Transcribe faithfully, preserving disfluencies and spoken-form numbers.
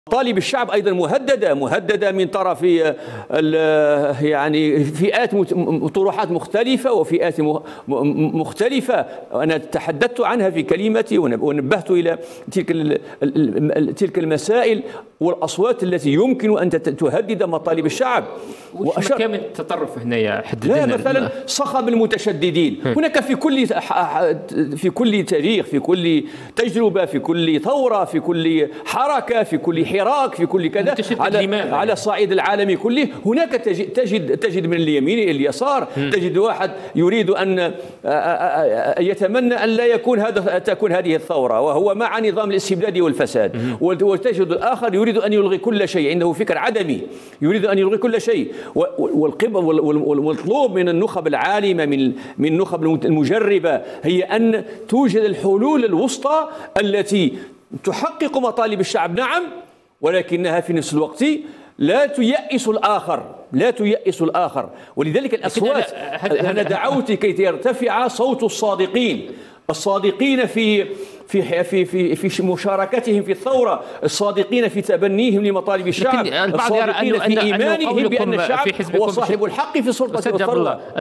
مطالب الشعب أيضا مهددة مهددة من طرف يعني فئات طروحات مختلفة وفئات مختلفة. أنا تحدثت عنها في كلمتي ونبهت إلى تلك تلك المسائل والأصوات التي يمكن أن تهدد مطالب الشعب. وش مكان التطرف هنا لا مثلا صخب المتشددين هناك في كل في كل تاريخ، في كل تجربة، في كل ثورة، في كل حركة، في كل حراك، في كل كذا على على الصعيد العالمي كله هناك تجد تجد من اليمين الى اليسار، تجد واحد يريد ان يتمنى ان لا يكون هذا تكون هذه الثورة وهو مع نظام الاستبداد والفساد، وتجد الآخر يريد ان يلغي كل شيء، عنده فكر عدمي يريد ان يلغي كل شيء. والمطلوب من النخب العالمة من من النخب المجربة هي ان توجد الحلول الوسطى التي تحقق مطالب الشعب، نعم، ولكنها في نفس الوقت لا تيأس الآخر، لا تيأس الآخر. ولذلك الأصوات أنا دعوت كي يرتفع صوت الصادقين، الصادقين في في في في في مشاركتهم في الثورة، الصادقين في تبنيهم لمطالب الشعب، الصادقين في إيمانهم بأن الشعب هو صاحب الحق في السلطة والثروة.